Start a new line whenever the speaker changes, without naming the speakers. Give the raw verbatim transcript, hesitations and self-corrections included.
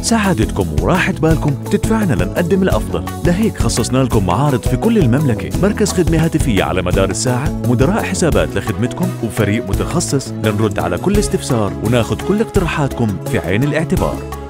سعادتكم وراحة بالكم تدفعنا لنقدم الأفضل، لهيك خصصنا لكم معارض في كل المملكة، مركز خدمة هاتفية على مدار الساعة، مدراء حسابات لخدمتكم، وفريق متخصص لنرد على كل استفسار وناخد كل اقتراحاتكم في عين الاعتبار.